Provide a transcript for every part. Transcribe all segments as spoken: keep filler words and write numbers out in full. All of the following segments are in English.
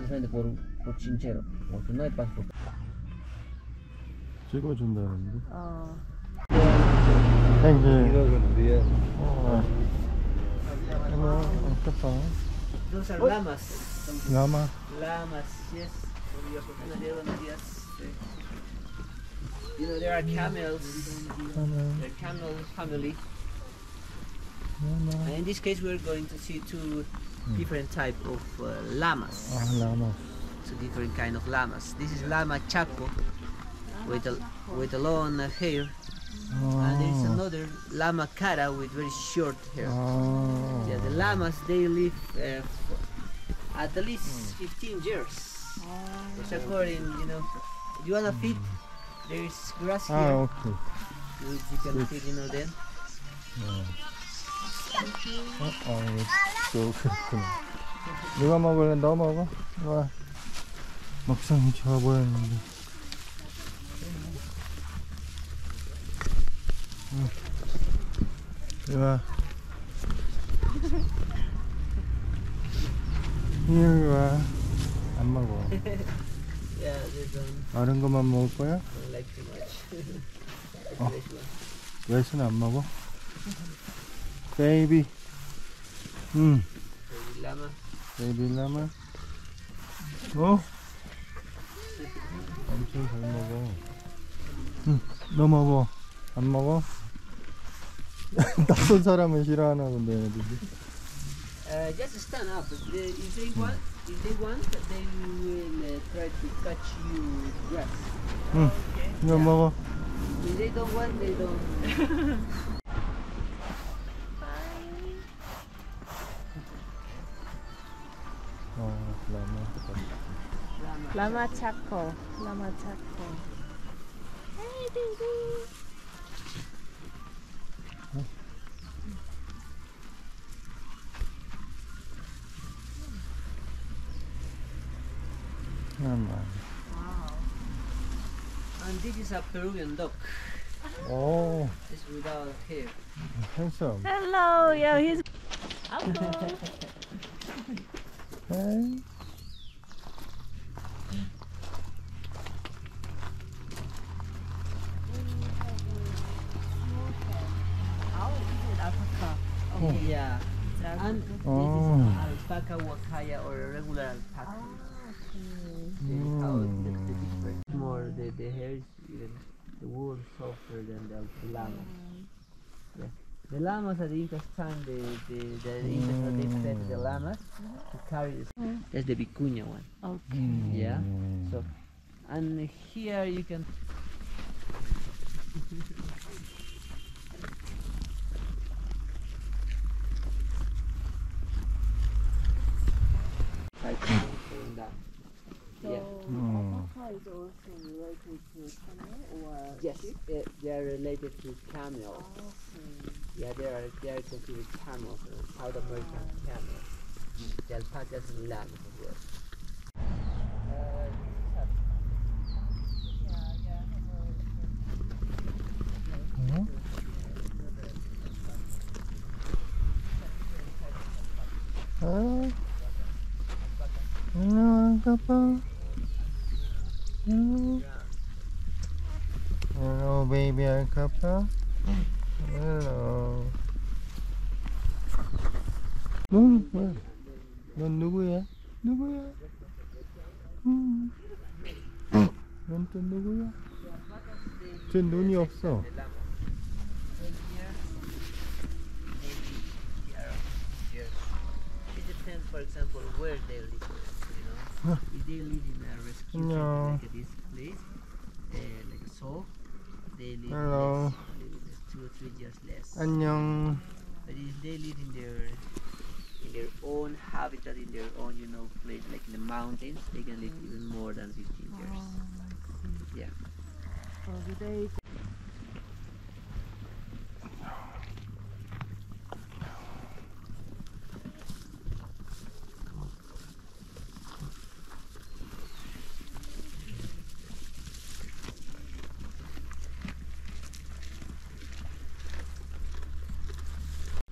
solamente por, por chinchero, porque no hay pasto. 찍어준다는데. 어. Thank you. buenos días. Oh. Hello, Mustafa. Those are llamas. Lama. Llamas, yes. Buenos días, buenos días. You know, there are camels. Hello. They're camel family. Lama. And in this case, we're going to see two different type of uh, llamas. Ah, lama. Two different kind of llamas. This is llama Chaco with a with a long uh, hair, and there is Oh. another llama Cara with very short hair. Oh. Yeah, the llamas they live uh, for at least fifteen years. It's according, you know, if you wanna feed, there is grass here. 아, 오케이. You, you can feed, you know, then. 어, 어, 또 그렇구나. 누가 먹을래? 너 먹어? 와, 먹성이 좋아 보였는데. 응. 이리 와. 이리 와. 안 먹어. Yeah, they don't, 마른 것만 먹을 거야? don't like too much. Oh. Fresh one. 왜순 안 먹어? 베이비. 응. Baby llama. 베이비 라마. 어? 엄청 잘 먹어. 응. 너 먹어. 안 먹어? 낯선 사람은 싫어하나 본데 애들이. Uh, just stand up. If they, if they want, if they want, they will uh, try to catch you grass. 응. 이거 먹어. If they don't want, they don't. 어, 라마. Llama. 라마 차코. 라마 차코. Hey, baby. 라마. And this is a Peruvian dog. 오, It's without hair. 핸섬. Hello. Yeah, he's. Hello. 헤이. alpaca. Yeah. And this Oh. is alpaca wakaya or a regular alpaca. This is how it looks the difference. More the, the hair is even the wool softer than the, the llamas. Yeah. The llamas at the Incas time, the the, the Incas what they fed the llamas to carry this. That's the vicuña one. Okay. Yeah. So and here you can like going down. Yeah. 음. alpaca is also related to camel or Yes, uh, they are related to camels. Yeah, they are they are considered camels, uh, South American camels. The alpacas and llamas as well. Uh, 어? 아, 아, 아빠. Hello, baby alpaca. Hello. 넌, 왜? 넌 누구야? 누구야? 음. 넌 또 누구야? 쟤 눈이 없어. It depends, for example, where they live. You know, if they live in a restricted No. like this place, uh, like a zoo, they live Hello. less, they live two or three years less. 안녕. But if they live in their in their own habitat, in their own, you know, place, like in the mountains, they can live even more than fifteen years. Yeah. So do they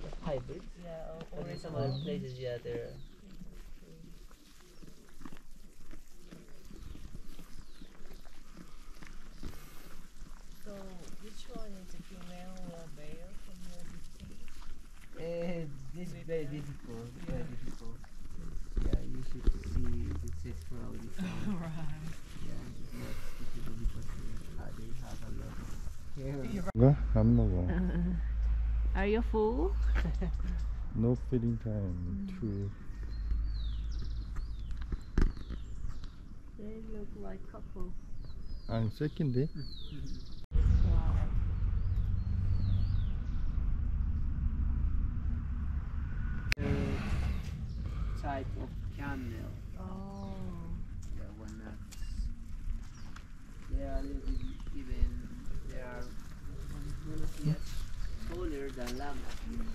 Hybrids. yeah, But in some other places, yeah, they're female or male from your distance? Uh, this is very difficult. Very difficult. Yeah, you should see the sex crowd. Right. Yeah, it's not difficult because uh, they have a lot of hair. 이거 안 먹어. Are you full? No feeding time. Two. They look like couple. 아니 새끼인데? Wow. Type of camel. Oh. Yeah, one not. They are a little bit even. They are yes, taller than llama.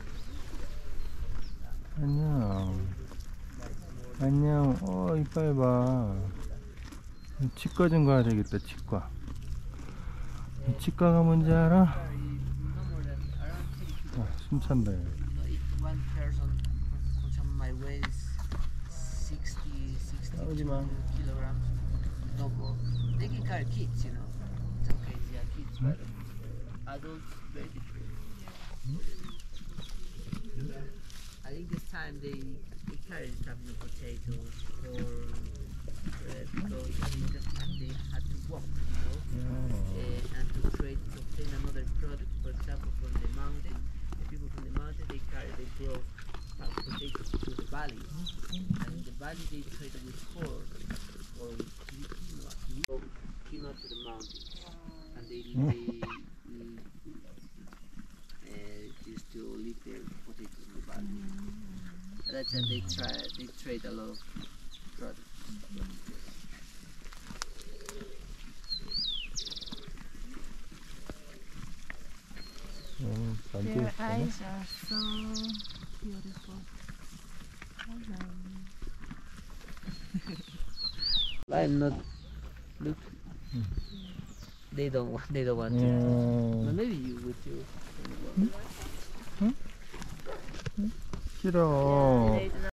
안녕. 안녕. 어 이빨 봐. 치과 좀 가야 되겠다. 치과. 치과가 뭔지 알아? Sorry, no more than around ten kilos. 아, 숨찬다. You know, if one person, for example, my weight is sixty, sixty-two kilograms, double. They can carry kids, you know. Some cases, yeah, kids, but adults, very different. I think this time they, they carry some potatoes or bread because I think that time they had to walk, you know, uh, and to trade to obtain another product. For example, from the mountain, the people from the mountain they carry, they brought uh, potatoes to the valley, and in the valley they trade with corn or with quinoa, quinoa quinoa to the mountain, and they they uh, used to leave their potatoes in the valley. At that time they try they trade a lot of products. 어, 앉아 Their 있어. eyes are so beautiful. Hello. I'm not look. They don't want. They don't want to. 음, But maybe you would too. 싫어. Yeah, they do